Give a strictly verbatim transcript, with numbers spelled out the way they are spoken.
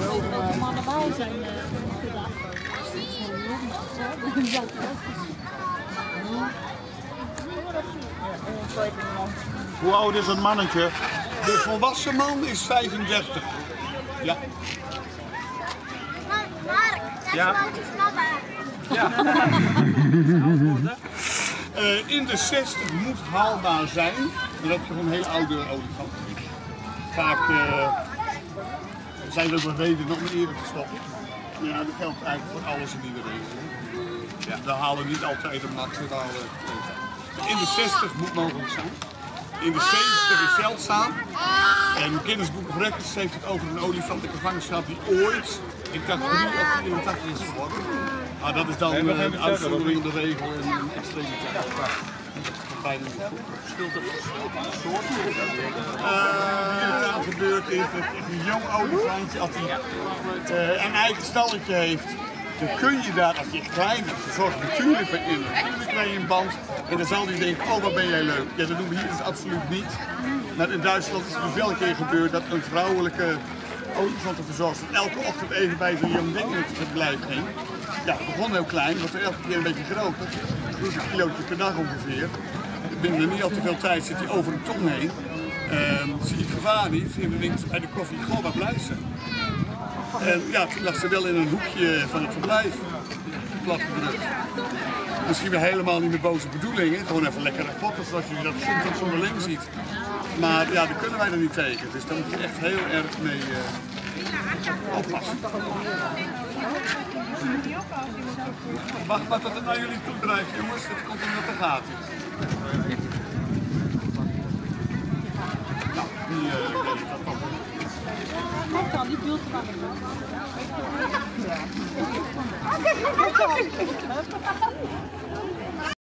weten welke mannen bij zijn gedacht. Hoe oud is een mannetje? De volwassen man is vijfendertig. Ja. Mark, dat Ja. is mama. Ja. Uh, in de zestig moet haalbaar zijn. Dan heb je gewoon een hele oude olifant. Vaak uh, zijn er ook reden nog meer eerder gestopt. Ja, dat geldt eigenlijk voor alles in die regio. Ja, we halen niet altijd een maximale. In de zestig moet mogelijk zijn. In de zeventig is zeldzaam. En Guinness Book of Records heeft het over een olifant in gevangenschap die ooit in categorie of vierentachtig is geworden. Ah, dat is dan uh, een uitzondering op de regel en een extremiteit. Bijna niet goed. Verschilt het van soort? Uh, wat er dan gebeurt is dat een jong olifantje, als hij uh, een eigen stalletje heeft, dan kun je daar, als je klein is, zorgt natuurlijk bij in. Natuurlijk krijg je een band en dan zal hij denken, oh wat ben jij leuk. Ja, dat doen we hier dus absoluut niet. Maar in Duitsland is het dus wel een keer gebeurd dat een vrouwelijke olifantenverzorgster elke ochtend even bij zo'n jong ding in het verblijf ging. Ja, het begon heel klein, wordt er elke keer een beetje groter. Dus een kilootje per dag ongeveer. Binnen niet al te veel tijd zit hij over een ton heen. Uh, zie je het gevaar niet. En dan denkt ze bij de koffie, goh, waar blijft ze? En ja, toen lag ze wel in een hoekje van het verblijf. Plat gedrukt. Misschien wel helemaal niet met boze bedoelingen. Gewoon even lekker rapporten zoals je dat soms op zonderling ziet. Maar ja, daar kunnen wij er niet tegen. Dus daar moet je echt heel erg mee uh, oppassen. Wacht maar tot het naar jullie toe drijft, jongens. Het komt omdat er gaat. Nou, die uh, deed dat toch. Kijk dan, die duurt er dan.